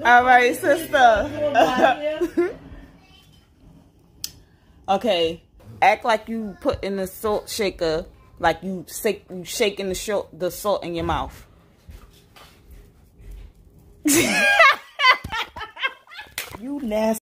All right, sister. Okay, act like you put in the salt shaker, like you shaking the salt in your mouth. You nasty.